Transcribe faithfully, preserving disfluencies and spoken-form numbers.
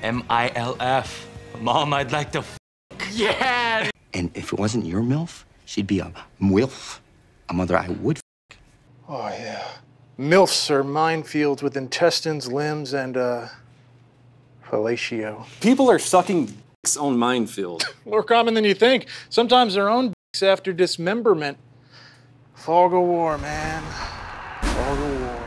M I L F. Mom, I'd like to f. Yeah! And if it wasn't your MILF, she'd be a MWILF. A mother I would f. Oh, yeah. MILFs are minefields with intestines, limbs, and, uh, fellatio. People are sucking dicks on minefield. More common than you think. Sometimes their own dicks after dismemberment. Fog of war, man. Fog of war.